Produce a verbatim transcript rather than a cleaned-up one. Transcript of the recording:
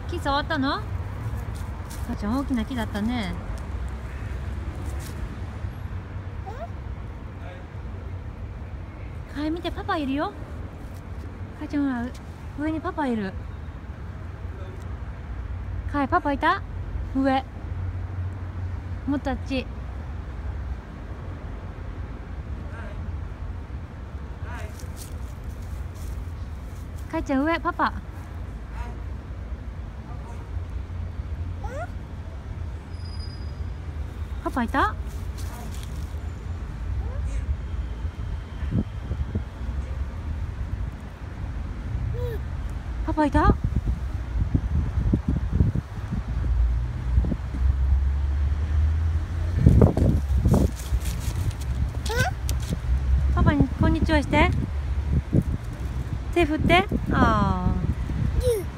木触ったの？母ちゃん大きな木だったね。はい、見て、パパいるよ。母ちゃんは上にパパいる。はい、パパいた？上。もっとあっち。かいちゃん上、パパ。パパいた？パパいた？パパにこんにちはして。手振って。ああ。